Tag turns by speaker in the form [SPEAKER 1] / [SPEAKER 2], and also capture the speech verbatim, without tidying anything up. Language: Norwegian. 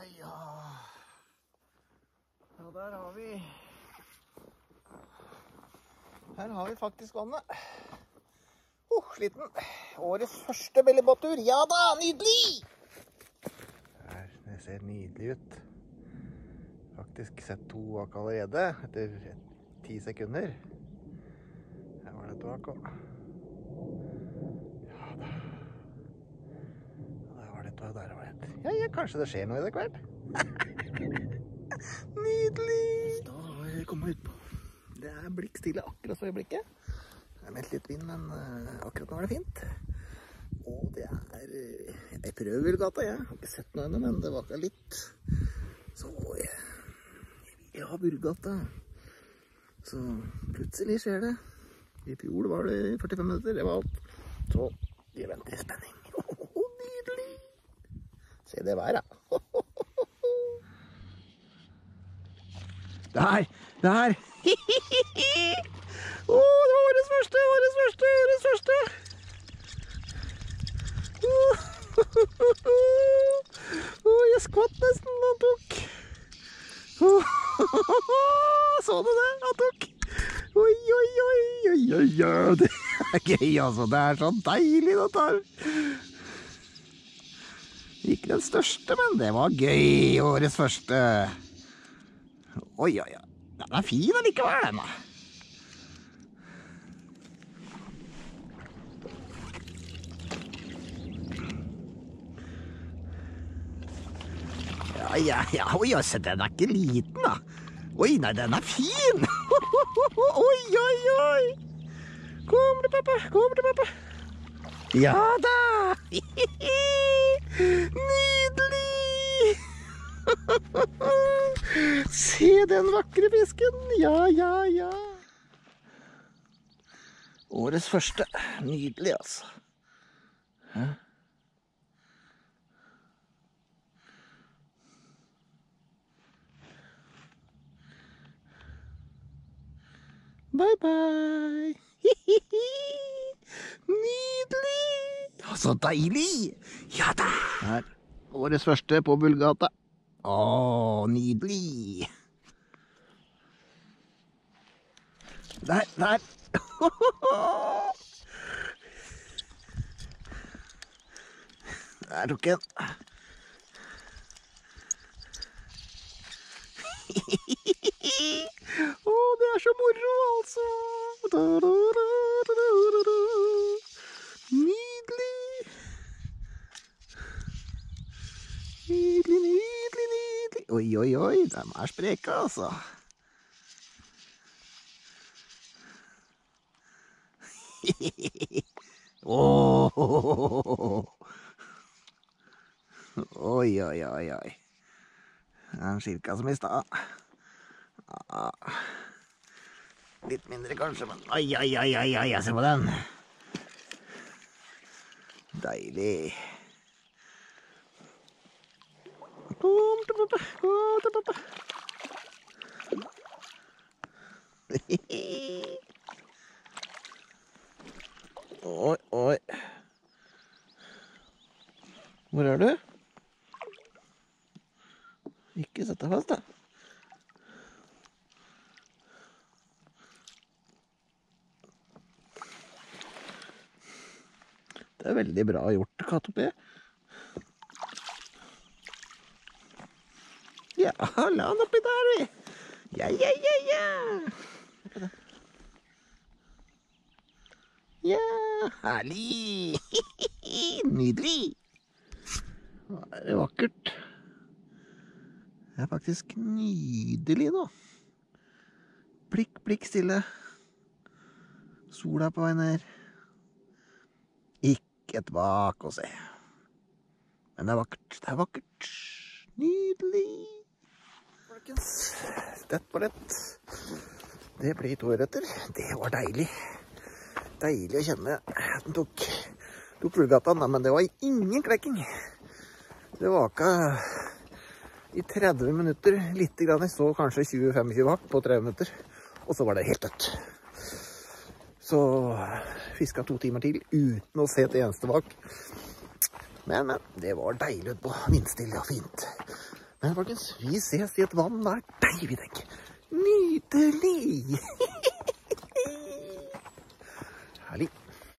[SPEAKER 1] ja. Ja, der har vi... Her har vi faktisk vannet. Oh, sliten. Årets første bellybåttur. Ja da, nydelig! Her, det ser nydelig ut. Faktisk sett to vak allerede, etter ti sekunder. Her var det et vak også. Ja da. Der var det et vak, der var det et. Ja, ja, kanskje det skjer noe i det kveld. Nydelig! Da har jeg kommet ut på. Det er blikkstille akkurat så øyeblikket. Det er meldt litt vind, men uh, akkurat nå er det fint. Og det er... Uh, jeg prøver Vulgata, jeg. Har ikke sett noe ennå, men det var ikke litt. Så jeg, jeg har Vulgata. Så plutselig skjer det. I fjor var det førtifem minutter, det var alt. Så vi venter i spenning. Oh, nydelig! Se det været, da. Der, der! Åh, oh, det var årets første, årets første, årets første! Åh, oh, jeg skvatt nesten, han tok. Oh, så du det, han tok. Oi, oi, oi, oi, oi, oi, det er gøy altså, det er så deilig det tar. Ikke den største, men det var gøy, årets første. Oi, oi, oi. Den er fin allikevel, den da. Ja, ja, ja. Oi, altså, den er ikke liten, da. Oi, nei, den er fin. Oi, oi, oi. Kom til pappa, kom til pappa. Ja da. Nydelig. Se den vakre fisken. Ja, ja, ja. Årets første. Nydelig, altså. Hæ? Bye, bye. Nydelig. Ja, så deilig. Ja da. Her. Årets første på Vulgata. Åh, nydelig. Der, der. Der tok en. Åh, det er så moro, altså. Nydelig. Nydelig, nydelig, nydelig. Oi, oi, oi, de er spreke, altså. Åh. Oi, oi, oi, oi. Det er cirka som i stad. Ja. Litt mindre kanskje, men oi, oi, oi, oi, oi, jeg ser på den. Deilig. Kom til pappa, kom til pappa. Oi, oi. Hvor er du? Ikke sett deg fast, da. Det er veldig bra gjort, Katopé. Ja, la han oppi der, vi. Ja, ja, ja, ja. Ja, herlig. Nydelig. Det er vakkert. Det er faktisk nydelig nå. Blikk, blikk stille. Sola på vei ned. Ikke et vak å se. Men det er vakkert, det er vakkert. Nydelig. Folkens, dette var det. Det ble to ørretter. Det var deilig. Deilig å kjenne at den tok, tok Vulgata, men det var ingen klekking. Det vaka i tretti minutter, litt grann. Jeg så kanskje tjue til tjuefem vak på tretti minutter, og så var det helt dødt. Så fisket to timer til uten å se et eneste vak. Men, men, det var deilig ut på vindstille og fint. Men folkens, vi ses i et vann nær deg, vi tenker. Nydelig!